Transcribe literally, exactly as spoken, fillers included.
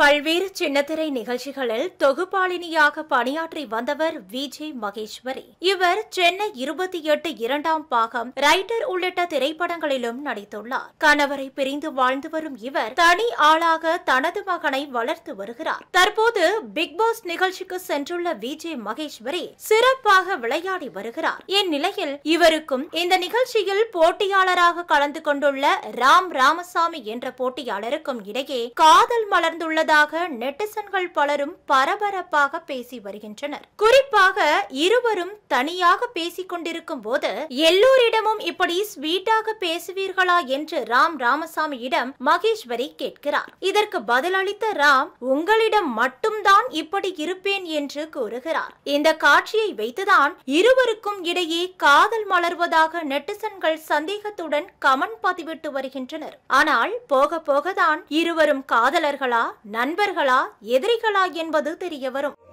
பல்வேறு சின்னத்திரை நிகழ்ச்சிகளில் தொகுப்பாளினியாக பணியாற்றி வந்தவர் விஜய் மகேஸ்வரி. இவர் சென்னை இருபத்தி எட்டு இரண்டாம் பாகம், ரைட்டர் உள்ளிட்ட திரைப்படங்களிலும் நடித்துள்ளார். கணவரை பிரிந்து வாழ்ந்து வரும் இவர் தனி ஆளாக தனது மகனை வளர்த்து வருகிறார். தற்போது பிக் பாஸ் நிகழ்ச்சிக்கு சென்றுள்ள விஜய் மகேஸ்வரி சிறப்பாக விளையாடி வருகிறார். இந்நிலையில் இவருக்கும் இந்த நிகழ்ச்சியில் போட்டியாளராக கலந்து கொண்டுள்ள ராம் ராமசாமி என்ற போட்டியாளருக்கும் இடையே காதல் மலர்ந்துள்ள நெட்டிசன்கள் பலரும் பரபரப்பாக பேசி வருகின்றனர். குறிப்பாக இருவரும் தனியாக பேசிக் கொண்டிருக்கும் போது எல்லோரிடமும் இப்படி ஸ்வீட்டாக பேசுவீர்களா என்று ராம் ராமசாமியிடம் மகேஸ்வரி கேட்கிறார். இதற்கு பதிலளித்த ராம், உங்களிடம் மட்டும்தான் இப்படி இருப்பேன் என்று கூறுகிறார். இந்த காட்சியை வைத்துதான் இருவருக்கும் இடையே காதல் மலர்வதாக நெட்டிசன்கள் சந்தேகத்துடன் கமெண்ட் பதிவிட்டு வருகின்றனர். ஆனால் போக போகதான் இருவரும் காதலர்களா, நண்பர்களா, எதிரிகளா என்பது தெரிய வரும்.